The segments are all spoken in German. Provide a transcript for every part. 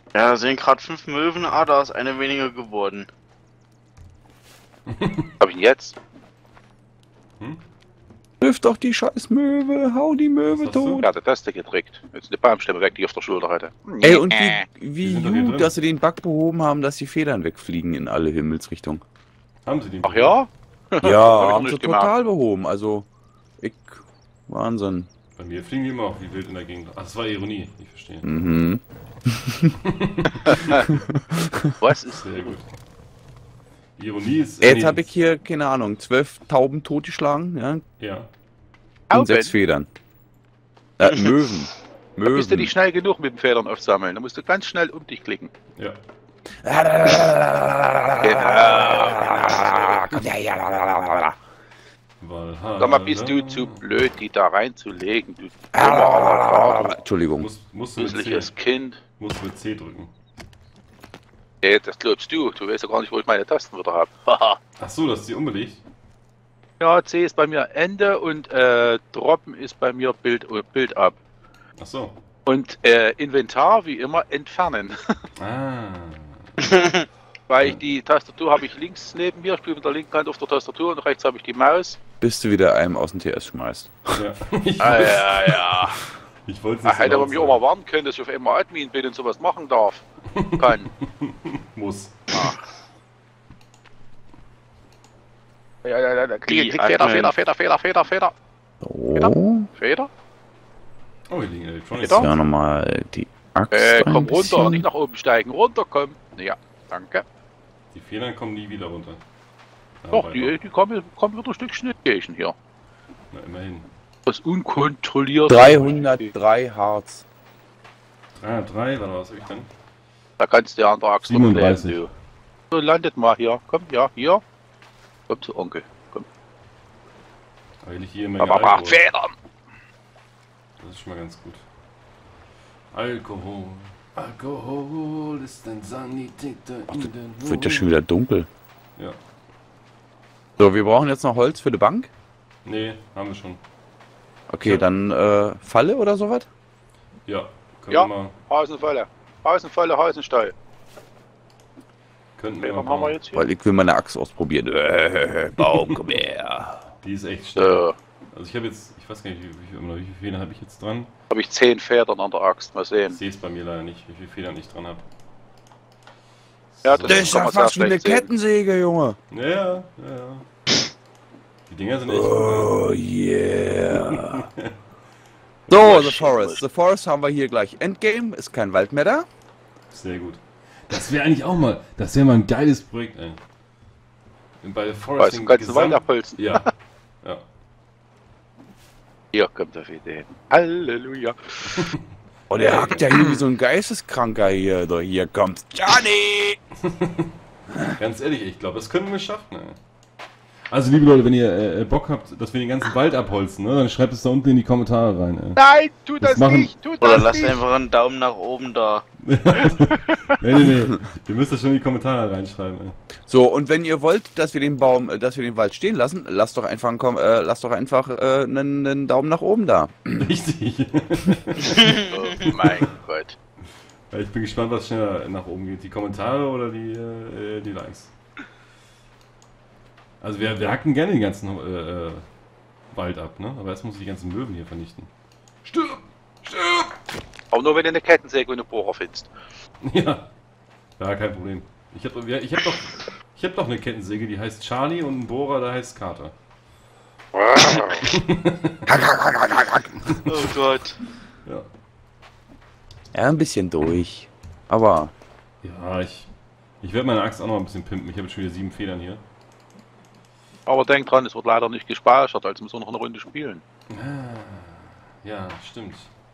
Ja, da sind gerade 5 Möwen, da ist eine weniger geworden. Hab ich ihn jetzt? Triff doch die scheiß Möwe, hau die Möwe Was hast du? tot. Ja, der Taste gedrückt. Jetzt eine Baumstämme weg, die ich auf der Schulter hatte. Ey, und Die wie sind doch hier gut, drin. dass sie den Bug behoben haben, dass die Federn wegfliegen in alle Himmelsrichtungen. Haben sie den? Ach ja? Ja, Hab ich haben noch sie nicht gemacht. total behoben. Also, Wahnsinn. Bei mir fliegen die immer auch wie wild in der Gegend. Ach, das war Ironie, ich verstehe. Mhm. Was ist sehr gut. Ironie ist. Jetzt habe ich hier, keine Ahnung, 12 Tauben totgeschlagen, ja, Ja. und 6 Federn. Möwen. Da bist du Möwen. nicht schnell genug mit den Federn aufsammeln. Da musst du ganz schnell um dich klicken. Genau. Valhalla. Sag mal, bist du zu blöd, die da reinzulegen, du dummer Entschuldigung. musst du mit Süßliches C. Kind. Musst du mit C drücken. Ey, Das glaubst du. Du weißt ja gar nicht, wo ich meine Tasten wieder habe. Haha. Ach so, das ist die unbelegt. Ja, C ist bei mir Ende und Droppen ist bei mir Bild ab. Ach so. Und Inventar, wie immer, entfernen. Ah. Weil ich die Tastatur habe ich links neben mir, spiele mit der linken Hand auf der Tastatur und rechts habe ich die Maus. Bis du wieder einem aus dem TS schmeißt. Ja. Ich, Ja. ich wollte es Ach, nicht hätte so aber laut mich auch mal warnen können, dass ich auf einmal Admin bin und sowas machen darf. Kann. muss. Ja. Klick, Admin. Feder. So. Feder? Oh, hier liegen Electronics. Geht Ja, nochmal die Axt. Komm ein runter, bisschen. nicht nach oben steigen. Runter, komm. Ja, danke. Die Federn kommen nie wieder runter. Ah, Doch, weiter. die kommen wieder ein Stückchen entgegen hier. Na, immerhin. Das unkontrolliert. 303 Harz. 303, warte, was hab ich denn? Da kannst du ja an der Axt 37. bleiben, du. So, landet mal hier. Komm, ja, hier. Komm zu Onkel. Komm. Aber hier liegt hier immer Aber Alkohol. Federn! Das ist schon mal ganz gut. Alkohol. Alkohol ist ein Sanitäter in den Wird ja schon wieder dunkel. Ja. So, wir brauchen jetzt noch Holz für die Bank. Nee, haben wir schon. Okay, Ja. dann Falle oder sowas? Ja. Können Ja. wir mal. Hausenstall. Könnten wir Federn mal haben wir bauen. jetzt hier. Weil ich will meine Axt ausprobieren. Baum, komm her. Die ist echt stark. So, Also ich habe jetzt, ich weiß gar nicht, wie viele Federn habe ich jetzt dran? habe ich 10 Federn an der Axt. Mal Ich sehen. sehe es bei mir leider nicht, wie viele Federn ich dran habe. Ja, So. das ist ja fast wie eine Kettensäge, Junge. Ja. Die Dinger sind echt gut. Oh yeah. So, The Forest. The Forest haben wir hier gleich. Endgame, ist kein Wald mehr da. Sehr gut. Das wäre eigentlich auch mal, das wäre mal ein geiles Projekt, ey. Bei The Forest Weißt du, kannst du Wald abholzen. Ja. Ja. Hier kommt der Idee. Halleluja. Oh, der hackt ja hier wie so ein Geisteskranker hier. So, hier kommt Johnny. Ganz ehrlich, ich glaube, das können wir schaffen, ey. Also, liebe Leute, wenn ihr Bock habt, dass wir den ganzen Wald abholzen, ne, dann schreibt es da unten in die Kommentare rein, ey. Nein, tu Das das machen- nicht, tu Oder das lasst nicht. einfach einen Daumen nach oben da. Nee. Ihr müsst das schon in die Kommentare reinschreiben, ey. So, und wenn ihr wollt, dass wir den Wald stehen lassen, lasst doch einfach einen Daumen nach oben da. Richtig. Oh mein Gott. Ich bin gespannt, was schneller nach oben geht. Die Kommentare oder die Likes. Also wir hacken gerne den ganzen Wald ab, ne? Aber erst muss ich die ganzen Möwen hier vernichten. Stirb! Stirb! Aber nur wenn du eine Kettensäge und einen Bohrer findest. Ja. Ja, kein Problem. Ich hab doch eine Kettensäge, die heißt Charlie und ein Bohrer, der heißt Carter. Oh Gott. Ja. Ja, ein bisschen durch. Aber Ja, ich werde meine Axt auch noch ein bisschen pimpen. Ich habe jetzt schon wieder 7 Federn hier. Aber denk dran, es wird leider nicht gespeichert, also müssen wir noch eine Runde spielen. Ja, stimmt.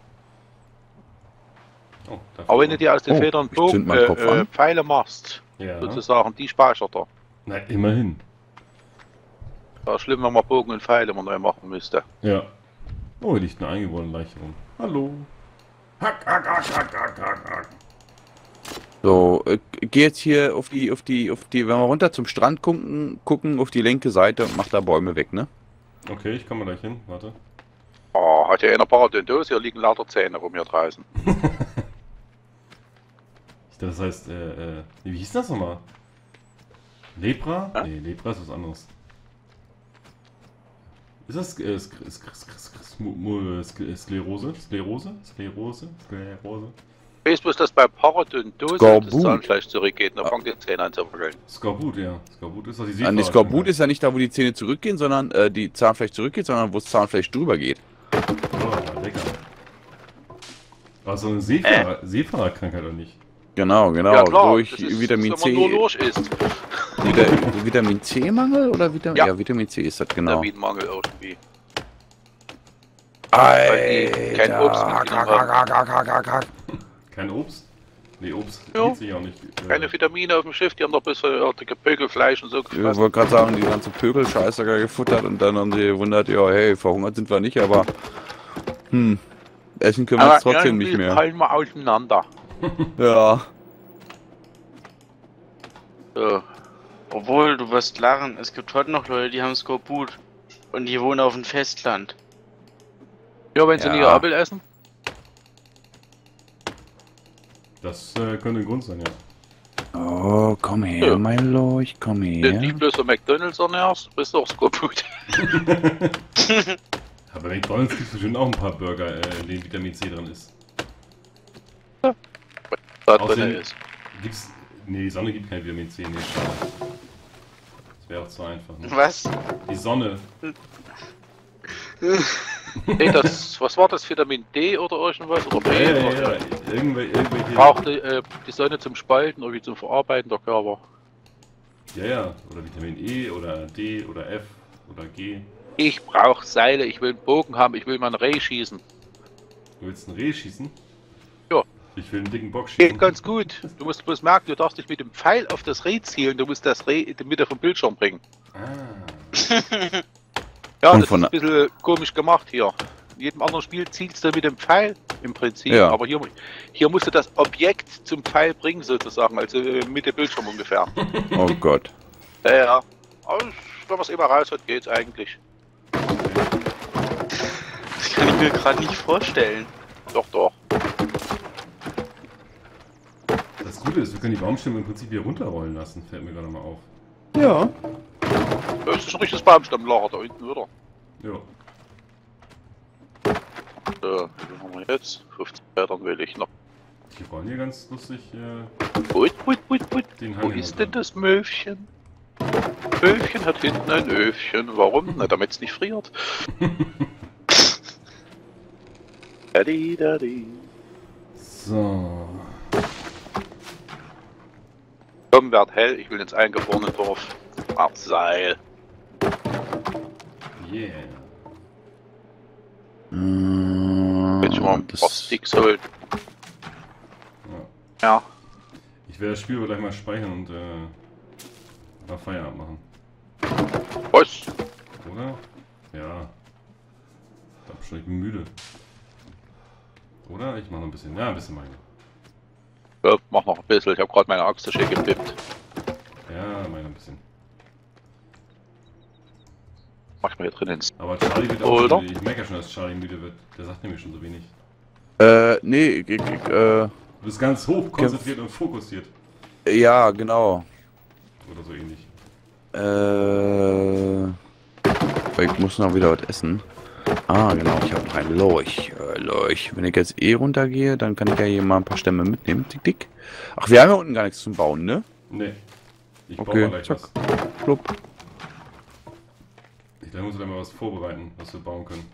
Oh, da Aber wenn du dir aus den Oh, Federn ich zünd meinen Kopf an. Pfeile machst, Ja. sozusagen, die speichert er. Na, immerhin. Wäre schlimm, wenn man Bogen und Pfeile immer neu machen müsste. Ja. Oh, hier liegt eine eingeborene Leiche rum. Hallo. Hack, hack, hack, hack, hack, hack, hack. so, geh jetzt hier wenn wir runter zum Strand gucken auf die linke Seite und mach da Bäume weg, ne? Okay, ich komme mal gleich hin. Warte. Oh, hat ja einer Parodendose, hier liegen lauter Zähne rum hier draußen. Das heißt, wie hieß das nochmal? Lepra? Ja? Nee, Lepra ist was anderes. Ist das Sklerose? Sklerose? Ich weiß bloß, dass bei Parodontose das Skorbut. Zahnfleisch zurückgeht und dann fangen die Zähne an zu wackeln. Skorbut, ja. Skorbut ist doch die An die Seefahrer- Skorbut ist ja nicht da, wo die Zähne zurückgehen, sondern die Zahnfleisch zurückgeht, sondern wo das Zahnfleisch drüber geht. Oh, lecker. War so eine Seefahrerkrankheit oder nicht? Genau, Ja klar, durch das ist, Vitamin wenn C. man nur Lurch isst. Vitamin C-Mangel oder Ja. ja, Vitamin C ist das genau. Vitaminmangel irgendwie. Weil die kein Obst genommen haben. Kein Obst? Nee, Obst Ja. geht sich auch nicht. Keine Vitamine auf dem Schiff, die haben doch bis Gepökelfleisch und so Ich gefressen. wollte gerade sagen, die ganze Pökel-Scheiße da gefuttert und dann haben sie gewundert, ja, hey, verhungert sind wir nicht, aber essen können wir es trotzdem nicht mehr. Halten wir auseinander. Ja. So. Obwohl, du wirst lachen, es gibt heute noch Leute, die haben Skorbut. Und die wohnen auf dem Festland. Ja, wenn sie Ja. nie Apfel essen. Das könnte ein Grund sein, ja. Oh, komm her, Ja. mein Lorch, komm Wenn her. du dich bloß von McDonalds ernährst, bist du auch Skorbut. Aber bei McDonalds gibt es bestimmt auch ein paar Burger, in denen Vitamin C drin ist. Da Außerdem- drin ist. Gibt's. Nee, die Sonne gibt kein Vitamin C, nee, schade. Das wäre auch zu einfach. Ne? Was? Die Sonne. Nee, was war das? Vitamin D oder irgendwas? Oder B? Oder Irgendwelche. braucht die Sonne zum Spalten oder wie zum Verarbeiten der Körper. Ja. Oder Vitamin E oder D oder F oder G. Ich brauche Seile, ich will einen Bogen haben, ich will mal ein Reh schießen. Du willst ein Reh schießen? Ja. Ich will einen dicken Bock schießen. Geht ganz gut. Du musst bloß merken, du darfst dich mit dem Pfeil auf das Reh zielen, du musst das Reh in die Mitte vom Bildschirm bringen. Ah. Ja, Und das von- ist ein bisschen komisch gemacht hier. In jedem anderen Spiel zielst du mit dem Pfeil im Prinzip, Ja. aber hier musst du das Objekt zum Pfeil bringen sozusagen, also Mitte Bildschirm ungefähr. Oh Gott. Ja. Aber wenn man es immer raus hat, geht's eigentlich. Das kann ich mir gerade nicht vorstellen. Doch. Das Gute ist, wir können die Baumstämme im Prinzip hier runterrollen lassen, fällt mir gerade mal auf. Ja. Das ist ein richtiges Baumstammlager da hinten, oder? Ja. So, wie haben wir jetzt? 15 Metern will ich noch. Die rollen hier ganz lustig Gut. den Wo Hang ist hinunter. denn das Möwchen? Möwchen hat hinten ein Öfchen. Warum? Na, damit es nicht friert. Daddy. So. Komm, werd hell, ich will ins eingefrorene Dorf. Ach, Seil. Yeah. Jetzt schon mal ein paar Sticks holen. Ja. Ja. Ich werde das Spiel aber gleich mal speichern und mal Feierabend machen. Was? Oder? Ja. Ich glaube schon, ich bin müde. Oder? Ich mache noch ein bisschen. Ja, ein bisschen meine. Ja, mach noch ein bisschen. Ich habe gerade meine Axt schick gepippt. Ja, meine ein bisschen. Mach ich mal hier drin ins. Aber Charlie wird auch Oder? schon müde. Ich merke ja schon, dass Charlie müde wird. Der sagt nämlich schon so wenig. Nee, Du bist ganz hoch konzentriert und fokussiert. ja, genau. Oder so ähnlich. Aber ich muss noch wieder was essen. Ah, genau, ich habe noch ein Lorch. Lorch. Wenn ich jetzt runtergehe, dann kann ich ja hier mal ein paar Stämme mitnehmen. Tick, tick. Ach, wir haben ja unten gar nichts zum Bauen, ne? Nee. Ich baue Okay, mal gleich zack. was. Plupp. Ich glaube, muss da mal was vorbereiten, was wir bauen können.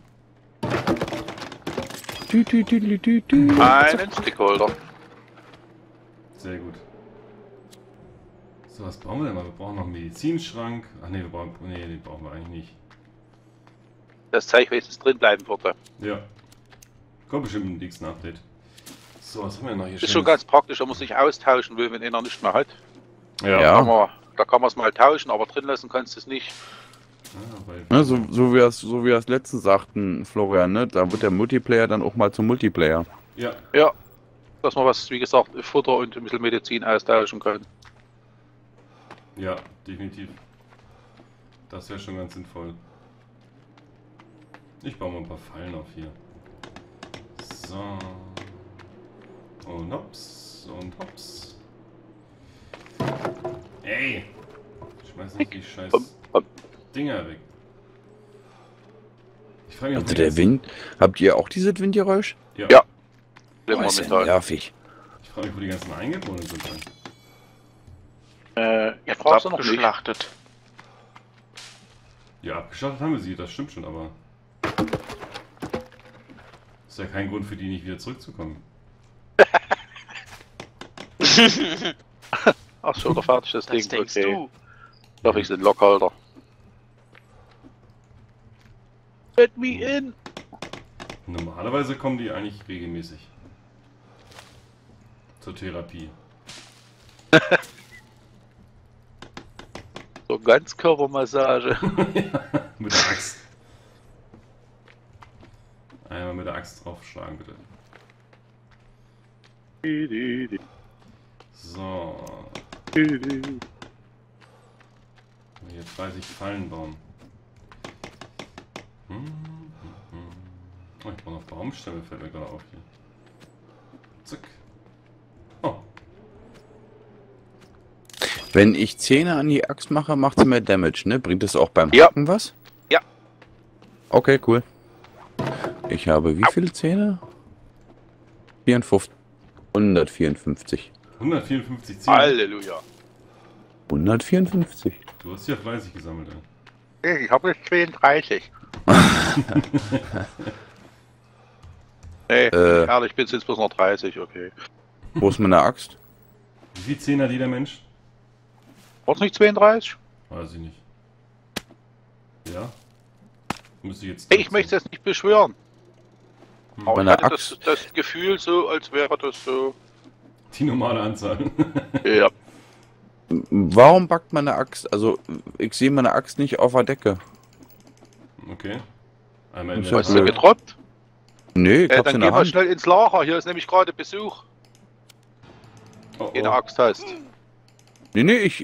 Einen Stickholder. Sehr gut. So, was brauchen wir denn mal? Wir brauchen noch einen Medizinschrank. Ach nee, den brauchen wir eigentlich nicht. Das zeigt, welches drin bleiben würde. Ja. Kommt bestimmt im nächsten Update. So, was haben wir noch hier? Ist schon ganz praktisch, wenn man sich austauschen will, wenn einer nicht mehr hat. Ja. Da kann man es mal tauschen, aber drin lassen kannst du es nicht. Weil Ne, so wie wir es letztens sagten, Florian, ne? Da wird der Multiplayer dann auch mal zum Multiplayer. ja, Ja. Dass man was, wie gesagt, Futter und ein bisschen Medizin austauschen kann. ja, definitiv. Das wäre schon ganz sinnvoll. Ich baue mal ein paar Fallen auf hier. So. Und hops. Und hops. Ey! Schmeiß nicht die scheiß Dinger weg. Ich frage mich, ob Also der Wind. Habt ihr auch dieses Windgeräusch? Ja. Oh, ist ja nervig. Ich frage mich, wo die ganzen Eingeborenen sind. Jetzt brauchst du noch nicht. Abgeschlachtet. Ja, abgeschlachtet haben wir sie, das stimmt schon, aber... Ist ja kein Grund für die nicht wieder zurückzukommen. Ach so, da fertig das Das Ding. denkst Okay. du. Ich hoffe, ich sind Lockhalter. Let me in! Normalerweise kommen die eigentlich regelmäßig. Zur Therapie. So Ganzkörpermassage. Mit der Axt. Einmal mit der Axt draufschlagen, bitte. So. Hier 30 Fallen bauen. Oh, ich brauche noch Baumstämme, fällt mir gerade auf hier. Zack. Oh. Wenn ich Zähne an die Axt mache, macht sie mehr Damage, ne? Bringt es auch beim Ja. Hacken was? Ja. Okay, cool. Ich habe wie viele Zähne? 54. 154. 154 Zähne. Halleluja. 154. Du hast ja fleißig gesammelt, ey. Ich habe jetzt 32. Nee, ehrlich, ich bin jetzt bloß noch 30, okay. Wo ist meine Axt? Wie viele Zähne hat jeder Mensch? War's nicht 32? Weiß ich nicht. Ja? Müsste ich jetzt. Hey, ich möchte es nicht beschwören. Aber ich Meine hatte Axt. das Gefühl so, als wäre das so... Die normale Anzahl. Ja. Warum backt meine Axt? Also, ich sehe meine Axt nicht auf der Decke. Okay. Einmal in Das der ist Hast du blöd. getroppt? Nee, ich hab's Dann in geh der mal Hand. schnell ins Lager. Hier ist nämlich gerade Besuch. Oh, In der oh. Axt hast. Nee, ich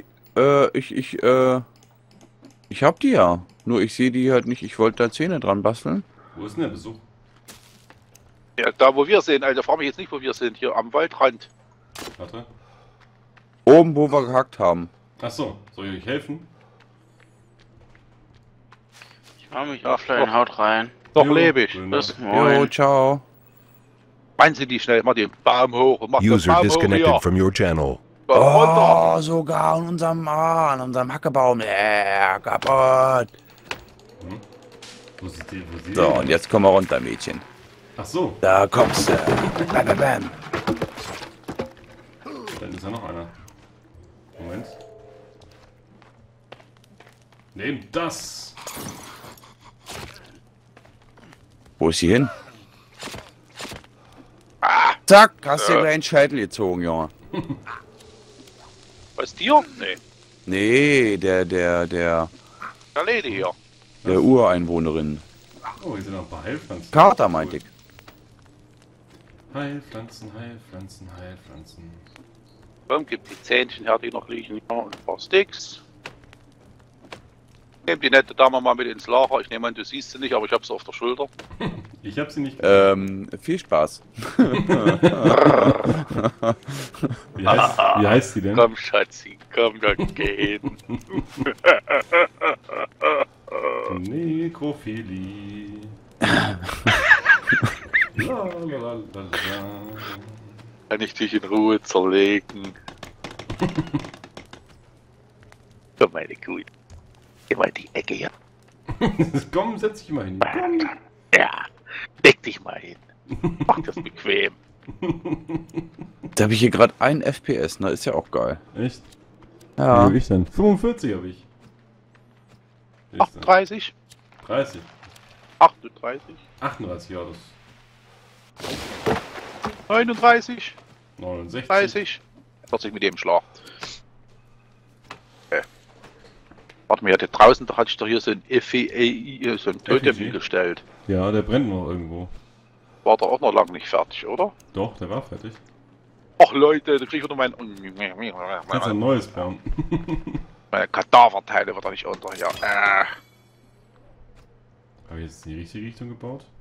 hab die ja. Nur ich sehe die halt nicht. Ich wollte da Zähne dran basteln. Wo ist denn der Besuch? Ja, da wo wir sind. Alter, frag mich jetzt nicht, wo wir sind. Hier am Waldrand. Warte. Oben, wo wir gehackt haben. Achso, soll ich euch helfen? Ich mach mich Ach, auf kleinen doch. Haut rein. Doch Jo, lebe ich. guten Bis Tag. Jo, moin. ciao. Meinen Sie die schnell? Mach den Baum hoch und mach den User Baum hoch disconnected hier. from your channel. Baum runter. Oh, sogar an unserem Hackebaum. Kaputt. Wo ist die? Wo ist die? So, und jetzt komm mal runter, Mädchen. Achso, Da kommst du. Bam, bam, bam. da ist ja noch einer. Moment. Nehmt das! Wo ist sie hin? Zack, hast dir gleich einen Scheitel gezogen, Junge. Was dir? Nee. Nee, der Der Lady hier. Ureinwohnerin. Oh, hier sind noch ein paar Heilpflanzen. Kater, meinte ich. Heilpflanzen, Heilpflanzen, Heilpflanzen. Komm, gib die Zähnchen her, die noch liegen. Ja, und ein paar Sticks. Nehm die nette Dame mal mit ins Lager. Ich nehme an, du siehst sie nicht, aber ich hab sie auf der Schulter. Ich hab sie nicht. Viel Spaß. Wie heißt sie denn? Komm, Schatzi, komm, dann geh hin. Nekrophilie. La, la, la, la, la. Kann ich dich in Ruhe zerlegen? Komm, meine Kuh. Geh mal in die Ecke hier. Komm, setz dich mal hin. Komm. Ja, leg dich mal hin. Mach das bequem. Da habe ich hier gerade 1 FPS, ne? Ist ja auch geil. Echt? Wie Ja. hab ich denn? 45 habe ich. Wie ist denn? 38? 30. 38? 38, ja, das 39? 69. 30? 40 mit dem Schlag. Warte mal, hier draußen, da hatte ich doch hier so ein FEI, so ein Totem FEI? gestellt. Ja, der brennt noch irgendwo. War da auch noch lange nicht fertig, oder? Doch, der war fertig. Ach Leute, da krieg ich wieder Kannst ein neues bauen. meine Kadaverteile wird da nicht unter hier. Habe ich jetzt in die richtige Richtung gebaut?